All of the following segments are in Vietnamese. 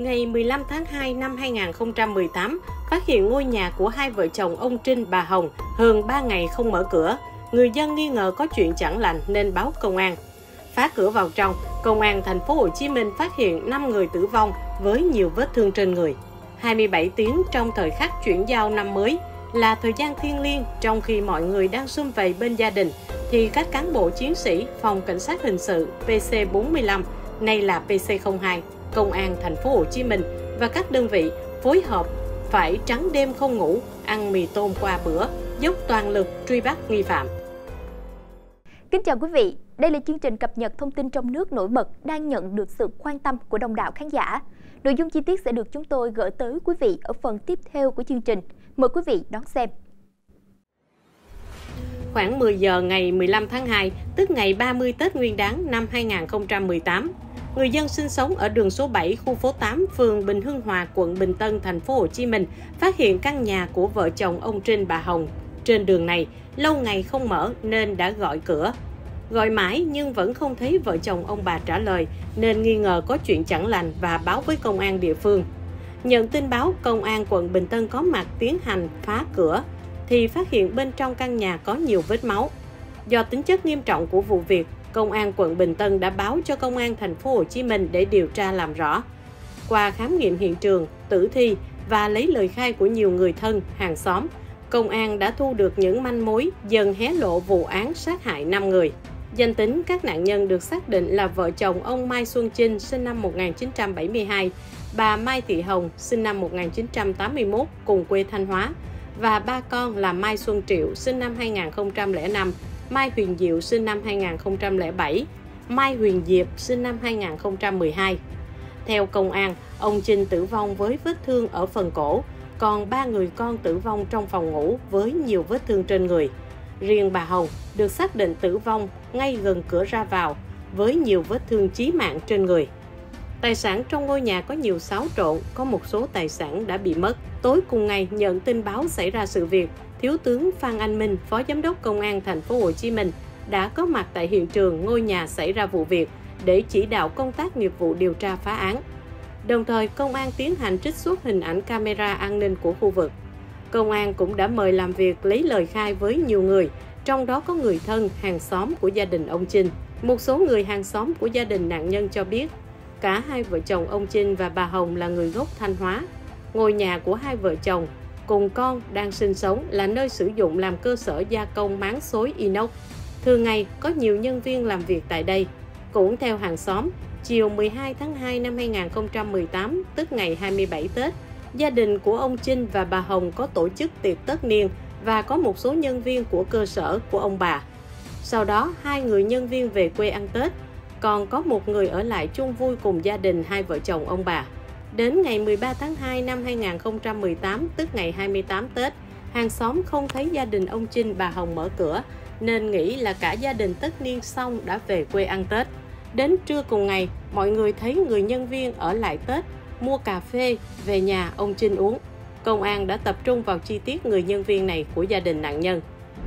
ngày 15 tháng 2 năm 2018, phát hiện ngôi nhà của hai vợ chồng ông Trinh, bà Hồng hơn 3 ngày không mở cửa. Người dân nghi ngờ có chuyện chẳng lành nên báo công an. Phá cửa vào trong, Công an thành phố Hồ Chí Minh phát hiện 5 người tử vong với nhiều vết thương trên người. 27 tiếng trong thời khắc chuyển giao năm mới là thời gian thiêng liêng, trong khi mọi người đang sum vầy bên gia đình thì các cán bộ chiến sĩ Phòng Cảnh sát Hình sự PC45, nay là PC02, Công an thành phố Hồ Chí Minh và các đơn vị phối hợp phải trắng đêm không ngủ, ăn mì tôm qua bữa, dốc toàn lực truy bắt nghi phạm. Kính chào quý vị, đây là chương trình cập nhật thông tin trong nước nổi bật đang nhận được sự quan tâm của đông đảo khán giả. Nội dung chi tiết sẽ được chúng tôi gửi tới quý vị ở phần tiếp theo của chương trình. Mời quý vị đón xem. Khoảng 10 giờ ngày 15 tháng 2, tức ngày 30 Tết Nguyên đán năm 2018, người dân sinh sống ở đường số 7, khu phố 8, phường Bình Hưng Hòa, quận Bình Tân, thành phố Hồ Chí Minh phát hiện căn nhà của vợ chồng ông Trinh, bà Hồng trên đường này lâu ngày không mở nên đã gọi cửa. Gọi mãi nhưng vẫn không thấy vợ chồng ông bà trả lời nên nghi ngờ có chuyện chẳng lành và báo với công an địa phương. Nhận tin báo, công an quận Bình Tân có mặt tiến hành phá cửa thì phát hiện bên trong căn nhà có nhiều vết máu. Do tính chất nghiêm trọng của vụ việc, công an quận Bình Tân đã báo cho công an thành phố Hồ Chí Minh để điều tra làm rõ. Qua khám nghiệm hiện trường, tử thi và lấy lời khai của nhiều người thân, hàng xóm, công an đã thu được những manh mối dần hé lộ vụ án sát hại 5 người. Danh tính các nạn nhân được xác định là vợ chồng ông Mai Xuân Chinh sinh năm 1972, bà Mai Thị Hồng sinh năm 1981 cùng quê Thanh Hóa và ba con là Mai Xuân Triệu sinh năm 2005, Mai Huyền Diệu sinh năm 2007, Mai Huyền Diệp sinh năm 2012. Theo công an, ông Chinh tử vong với vết thương ở phần cổ, còn 3 người con tử vong trong phòng ngủ với nhiều vết thương trên người. Riêng bà Hồng được xác định tử vong ngay gần cửa ra vào với nhiều vết thương chí mạng trên người. Tài sản trong ngôi nhà có nhiều xáo trộn, có một số tài sản đã bị mất. Tối cùng ngày nhận tin báo xảy ra sự việc, Thiếu tướng Phan Anh Minh, Phó Giám đốc Công an thành phố Hồ Chí Minh đã có mặt tại hiện trường ngôi nhà xảy ra vụ việc để chỉ đạo công tác nghiệp vụ điều tra phá án. Đồng thời, công an tiến hành trích xuất hình ảnh camera an ninh của khu vực. Công an cũng đã mời làm việc lấy lời khai với nhiều người, trong đó có người thân, hàng xóm của gia đình ông Chinh. Một số người hàng xóm của gia đình nạn nhân cho biết, cả hai vợ chồng ông Chinh và bà Hồng là người gốc Thanh Hóa. Ngôi nhà của hai vợ chồng cùng con đang sinh sống là nơi sử dụng làm cơ sở gia công máng xối inox. Thường ngày có nhiều nhân viên làm việc tại đây. Cũng theo hàng xóm, chiều 12 tháng 2 năm 2018, tức ngày 27 Tết, gia đình của ông Chinh và bà Hồng có tổ chức tiệc tất niên và có một số nhân viên của cơ sở của ông bà. Sau đó, 2 người nhân viên về quê ăn Tết, còn có một người ở lại chung vui cùng gia đình hai vợ chồng ông bà. Đến ngày 13 tháng 2 năm 2018, tức ngày 28 Tết, hàng xóm không thấy gia đình ông Chinh, bà Hồng mở cửa, nên nghĩ là cả gia đình tất niên xong đã về quê ăn Tết. Đến trưa cùng ngày, mọi người thấy người nhân viên ở lại Tết, mua cà phê về nhà ông Chinh uống. Công an đã tập trung vào chi tiết người nhân viên này của gia đình nạn nhân.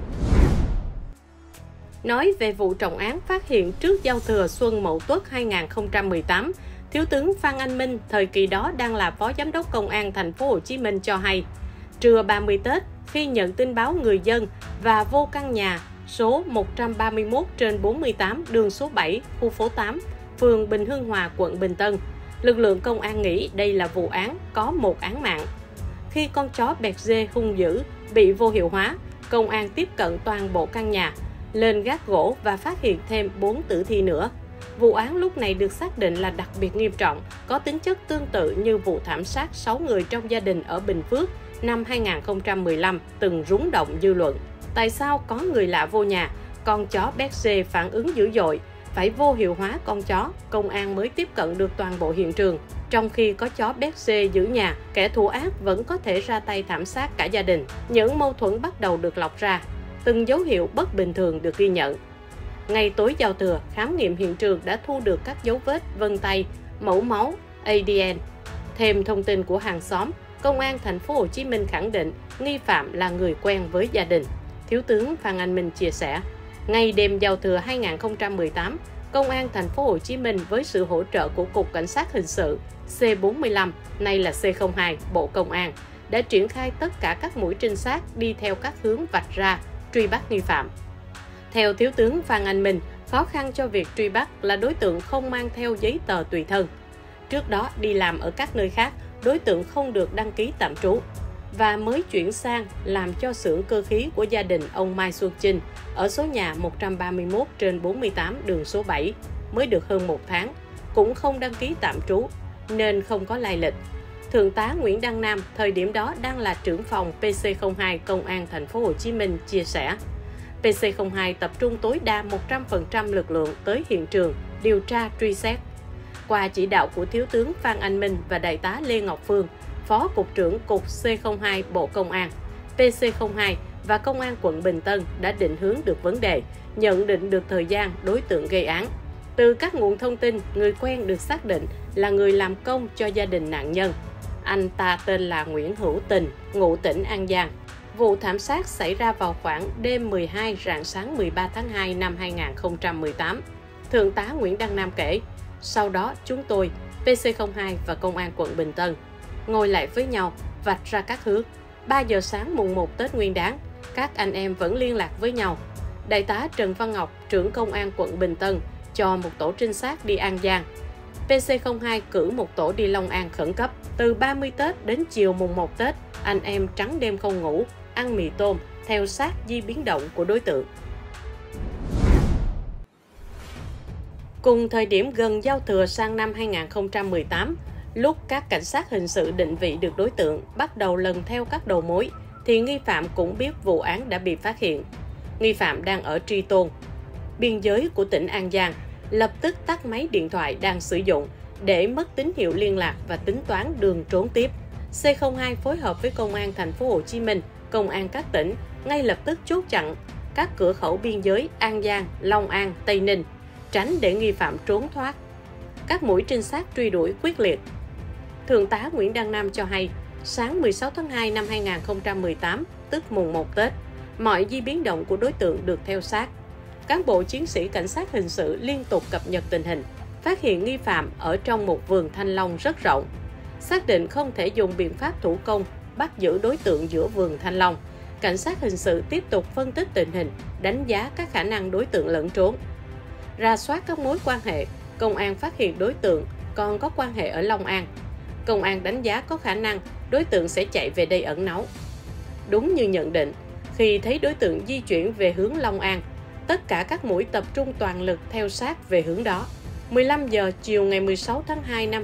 Nói về vụ trọng án phát hiện trước giao thừa Xuân Mậu Tuất 2018, Thiếu tướng Phan Anh Minh, thời kỳ đó đang là Phó Giám đốc Công an thành phố Hồ Chí Minh cho hay, trưa 30 Tết, khi nhận tin báo người dân và vô căn nhà số 131/48 đường số 7, khu phố 8, phường Bình Hưng Hòa, quận Bình Tân, lực lượng công an nghĩ đây là vụ án có một án mạng. Khi con chó Berger hung dữ bị vô hiệu hóa, công an tiếp cận toàn bộ căn nhà, lên gác gỗ và phát hiện thêm 4 tử thi nữa. Vụ án lúc này được xác định là đặc biệt nghiêm trọng, có tính chất tương tự như vụ thảm sát 6 người trong gia đình ở Bình Phước năm 2015 từng rúng động dư luận. Tại sao có người lạ vô nhà, con chó Berger phản ứng dữ dội, phải vô hiệu hóa con chó, công an mới tiếp cận được toàn bộ hiện trường. Trong khi có chó Berger giữ nhà, kẻ thù ác vẫn có thể ra tay thảm sát cả gia đình. Những mâu thuẫn bắt đầu được lọc ra, từng dấu hiệu bất bình thường được ghi nhận. Ngày tối giao thừa, khám nghiệm hiện trường đã thu được các dấu vết vân tay, mẫu máu, ADN. Thêm thông tin của hàng xóm, Công an thành phố Hồ Chí Minh khẳng định nghi phạm là người quen với gia đình. Thiếu tướng Phan Anh Minh chia sẻ, ngày đêm giao thừa 2018, Công an thành phố Hồ Chí Minh với sự hỗ trợ của Cục Cảnh sát Hình sự C45, nay là C02, Bộ Công an, đã triển khai tất cả các mũi trinh sát đi theo các hướng vạch ra, truy bắt nghi phạm. Theo Thiếu tướng Phan Anh Minh, khó khăn cho việc truy bắt là đối tượng không mang theo giấy tờ tùy thân. Trước đó đi làm ở các nơi khác, đối tượng không được đăng ký tạm trú và mới chuyển sang làm cho xưởng cơ khí của gia đình ông Mai Xuân Chinh ở số nhà 131/48 đường số 7 mới được hơn 1 tháng, cũng không đăng ký tạm trú nên không có lai lịch. Thượng tá Nguyễn Đăng Nam thời điểm đó đang là trưởng phòng PC02 Công an thành phố Hồ Chí Minh chia sẻ: PC02 tập trung tối đa 100% lực lượng tới hiện trường điều tra truy xét. Qua chỉ đạo của Thiếu tướng Phan Anh Minh và Đại tá Lê Ngọc Phương, Phó Cục trưởng Cục C02 Bộ Công an, PC02 và Công an quận Bình Tân đã định hướng được vấn đề, nhận định được thời gian đối tượng gây án. Từ các nguồn thông tin, người quen được xác định là người làm công cho gia đình nạn nhân. Anh ta tên là Nguyễn Hữu Tình, ngụ tỉnh An Giang. Vụ thảm sát xảy ra vào khoảng đêm 12 rạng sáng 13 tháng 2 năm 2018. Thượng tá Nguyễn Đăng Nam kể, sau đó chúng tôi, PC02 và Công an quận Bình Tân, ngồi lại với nhau, vạch ra các hướng. 3 giờ sáng mùng 1 Tết Nguyên đán, các anh em vẫn liên lạc với nhau. Đại tá Trần Văn Ngọc, trưởng Công an quận Bình Tân, cho một tổ trinh sát đi An Giang. PC02 cử một tổ đi Long An khẩn cấp. Từ 30 Tết đến chiều mùng 1 Tết, anh em trắng đêm không ngủ, ăn mì tôm, theo sát di biến động của đối tượng. Cùng thời điểm gần giao thừa sang năm 2018, lúc các cảnh sát hình sự định vị được đối tượng, bắt đầu lần theo các đầu mối, thì nghi phạm cũng biết vụ án đã bị phát hiện. Nghi phạm đang ở Tri Tôn, biên giới của tỉnh An Giang, lập tức tắt máy điện thoại đang sử dụng để mất tín hiệu liên lạc và tính toán đường trốn tiếp. C02 phối hợp với Công an thành phố Hồ Chí Minh, Công an các tỉnh ngay lập tức chốt chặn các cửa khẩu biên giới An Giang, Long An, Tây Ninh, tránh để nghi phạm trốn thoát. Các mũi trinh sát truy đuổi quyết liệt. Thượng tá Nguyễn Đăng Nam cho hay, sáng 16 tháng 2 năm 2018, tức mùng 1 Tết, mọi di biến động của đối tượng được theo sát. Cán bộ chiến sĩ cảnh sát hình sự liên tục cập nhật tình hình, phát hiện nghi phạm ở trong một vườn thanh long rất rộng. Xác định không thể dùng biện pháp thủ công bắt giữ đối tượng giữa vườn thanh long, cảnh sát hình sự tiếp tục phân tích tình hình, đánh giá các khả năng đối tượng lẫn trốn. Rà soát các mối quan hệ, công an phát hiện đối tượng còn có quan hệ ở Long An. Công an đánh giá có khả năng đối tượng sẽ chạy về đây ẩn náu. Đúng như nhận định, khi thấy đối tượng di chuyển về hướng Long An, tất cả các mũi tập trung toàn lực theo sát về hướng đó. 15 giờ chiều ngày 16 tháng 2 năm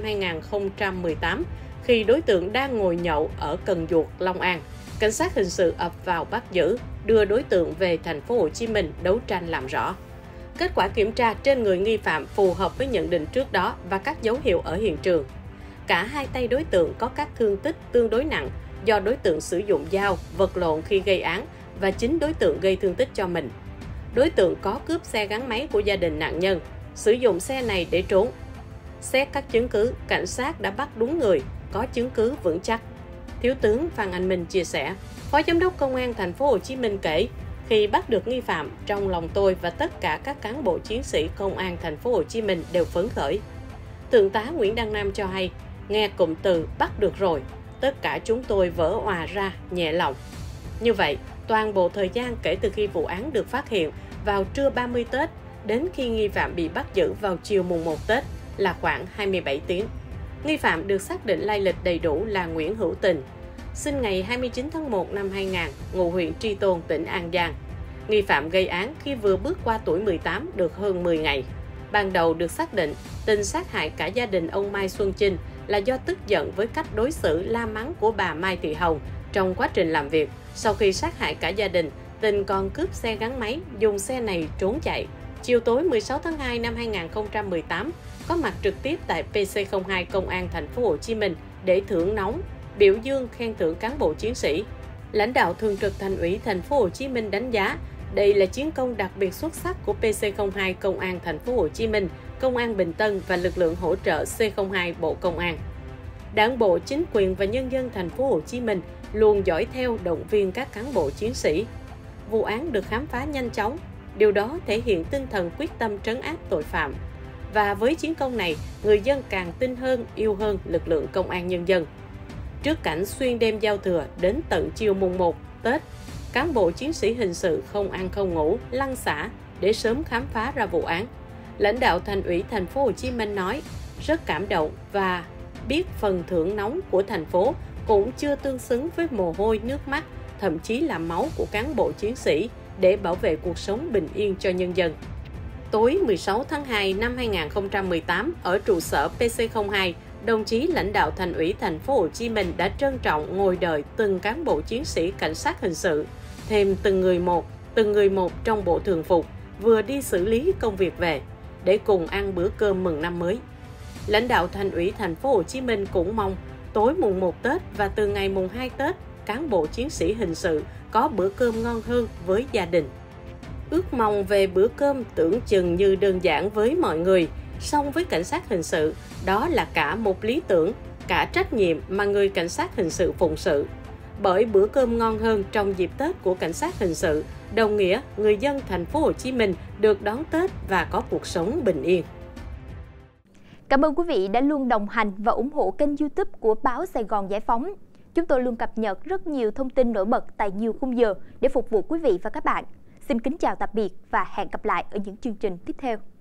2018, khi đối tượng đang ngồi nhậu ở Cần Duộc, Long An, cảnh sát hình sự ập vào bắt giữ, đưa đối tượng về thành phố Hồ Chí Minh đấu tranh làm rõ. Kết quả kiểm tra trên người nghi phạm phù hợp với nhận định trước đó và các dấu hiệu ở hiện trường. Cả hai tay đối tượng có các thương tích tương đối nặng do đối tượng sử dụng dao, vật lộn khi gây án và chính đối tượng gây thương tích cho mình. Đối tượng có cướp xe gắn máy của gia đình nạn nhân, sử dụng xe này để trốn. Xét các chứng cứ, cảnh sát đã bắt đúng người, có chứng cứ vững chắc. Thiếu tướng Phan Anh Minh chia sẻ, Phó Giám đốc Công an thành phố Hồ Chí Minh kể, khi bắt được nghi phạm, trong lòng tôi và tất cả các cán bộ chiến sĩ Công an thành phố Hồ Chí Minh đều phấn khởi. Thượng tá Nguyễn Đăng Nam cho hay, nghe cụm từ bắt được rồi, tất cả chúng tôi vỡ òa ra, nhẹ lòng. Như vậy, toàn bộ thời gian kể từ khi vụ án được phát hiện vào trưa 30 Tết đến khi nghi phạm bị bắt giữ vào chiều mùng 1 Tết là khoảng 27 tiếng. Nghi phạm được xác định lai lịch đầy đủ là Nguyễn Hữu Tình, sinh ngày 29 tháng 1 năm 2000, ngụ huyện Tri Tôn, tỉnh An Giang. Nghi phạm gây án khi vừa bước qua tuổi 18 được hơn 10 ngày. Ban đầu được xác định, Tình sát hại cả gia đình ông Mai Xuân Chinh là do tức giận với cách đối xử la mắng của bà Mai Thị Hồng trong quá trình làm việc. Sau khi sát hại cả gia đình, Tình còn cướp xe gắn máy, dùng xe này trốn chạy. Chiều tối 16 tháng 2 năm 2018, có mặt trực tiếp tại PC02 Công an thành phố Hồ Chí Minh để thưởng nóng, biểu dương khen thưởng cán bộ chiến sĩ. Lãnh đạo thường trực Thành ủy thành phố Hồ Chí Minh đánh giá đây là chiến công đặc biệt xuất sắc của PC02 Công an thành phố Hồ Chí Minh, Công an Bình Tân và lực lượng hỗ trợ C02 Bộ Công an. Đảng bộ, chính quyền và nhân dân thành phố Hồ Chí Minh luôn dõi theo, động viên các cán bộ chiến sĩ. Vụ án được khám phá nhanh chóng, Điều đó thể hiện tinh thần quyết tâm trấn áp tội phạm. Và với chiến công này, người dân càng tin hơn, yêu hơn lực lượng công an nhân dân. Trước cảnh xuyên đêm giao thừa đến tận chiều mùng 1 Tết, cán bộ chiến sĩ hình sự không ăn không ngủ, lăn xả để sớm khám phá ra vụ án. Lãnh đạo Thành ủy Thành phố Hồ Chí Minh nói rất cảm động và biết phần thưởng nóng của thành phố cũng chưa tương xứng với mồ hôi, nước mắt, thậm chí là máu của cán bộ chiến sĩ để bảo vệ cuộc sống bình yên cho nhân dân. Tối 16 tháng 2 năm 2018, ở trụ sở PC02, đồng chí lãnh đạo Thành ủy Thành phố Hồ Chí Minh đã trân trọng ngồi đợi từng cán bộ chiến sĩ cảnh sát hình sự, thêm từng người một trong bộ thường phục, vừa đi xử lý công việc về, để cùng ăn bữa cơm mừng năm mới. Lãnh đạo Thành ủy Thành phố Hồ Chí Minh cũng mong tối mùng 1 Tết và từ ngày mùng 2 Tết, cán bộ chiến sĩ hình sự có bữa cơm ngon hơn với gia đình. Ước mong về bữa cơm tưởng chừng như đơn giản với mọi người, song với cảnh sát hình sự, đó là cả một lý tưởng, cả trách nhiệm mà người cảnh sát hình sự phụng sự. Bởi bữa cơm ngon hơn trong dịp Tết của cảnh sát hình sự, đồng nghĩa người dân Thành phố Hồ Chí Minh được đón Tết và có cuộc sống bình yên. Cảm ơn quý vị đã luôn đồng hành và ủng hộ kênh YouTube của báo Sài Gòn Giải phóng. Chúng tôi luôn cập nhật rất nhiều thông tin nổi bật tại nhiều khung giờ để phục vụ quý vị và các bạn. Xin kính chào tạm biệt và hẹn gặp lại ở những chương trình tiếp theo.